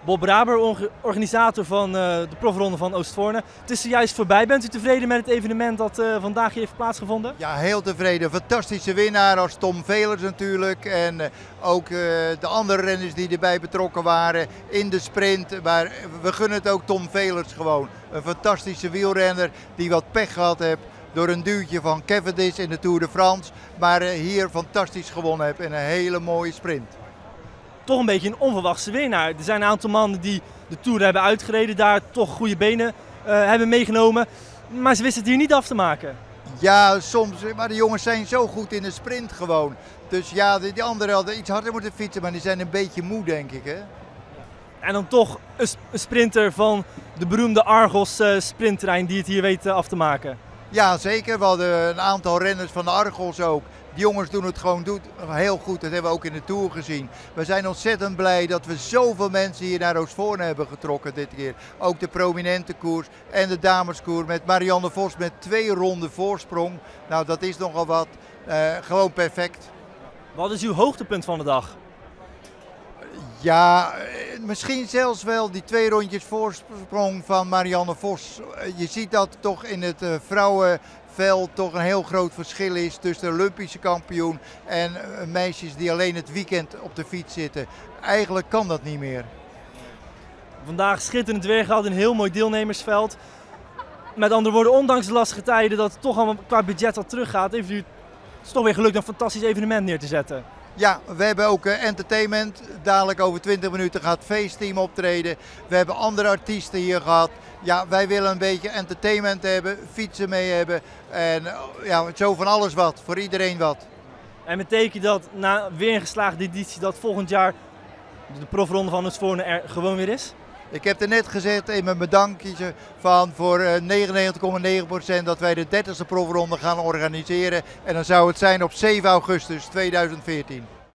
Bob Braber, organisator van de profronde van Oostvoorne. Het is zojuist voorbij. Bent u tevreden met het evenement dat vandaag hier heeft plaatsgevonden? Ja, heel tevreden. Fantastische winnaar als Tom Velers natuurlijk. En ook de andere renners die erbij betrokken waren in de sprint. Maar we gunnen het ook Tom Velers gewoon. Een fantastische wielrenner die wat pech gehad heeft door een duwtje van Cavendish in de Tour de France. Maar hier fantastisch gewonnen heeft in een hele mooie sprint. Toch een beetje een onverwachte winnaar. Er zijn een aantal mannen die de Tour hebben uitgereden, daar toch goede benen hebben meegenomen. Maar ze wisten het hier niet af te maken. Ja, soms, maar de jongens zijn zo goed in de sprint gewoon. Dus ja, die anderen hadden iets harder moeten fietsen, maar die zijn een beetje moe, denk ik. Hè? En dan toch een sprinter van de beroemde Argos sprintterrein die het hier weet af te maken. Ja, zeker. We hadden een aantal renners van de Argos ook. Die jongens doen het gewoon heel goed. Dat hebben we ook in de Tour gezien. We zijn ontzettend blij dat we zoveel mensen hier naar Oostvoorne hebben getrokken dit keer. Ook de prominente koers en de dameskoers met Marianne Vos met 2 ronden voorsprong. Nou, dat is nogal wat. Gewoon perfect. Wat is uw hoogtepunt van de dag? Ja, misschien zelfs wel die 2 rondjes voorsprong van Marianne Vos. Je ziet dat toch in het vrouwenveld toch een heel groot verschil is tussen de Olympische kampioen en meisjes die alleen het weekend op de fiets zitten. Eigenlijk kan dat niet meer. Vandaag schitterend weer gehad, een heel mooi deelnemersveld. Met andere woorden, ondanks de lastige tijden dat het toch allemaal qua budget wat teruggaat, heeft u het toch weer gelukt een fantastisch evenement neer te zetten. Ja, we hebben ook entertainment. Dadelijk over 20 minuten gaat het feestteam optreden. We hebben andere artiesten hier gehad. Ja, wij willen een beetje entertainment hebben, fietsen mee hebben. En ja, zo van alles wat, voor iedereen wat. En betekent dat na weer een geslaagde editie dat volgend jaar de profronde van Oostvoorne er gewoon weer is? Ik heb er net gezegd in mijn bedankje van voor 99,9% dat wij de 30e profronde gaan organiseren. En dan zou het zijn op 7 augustus 2014.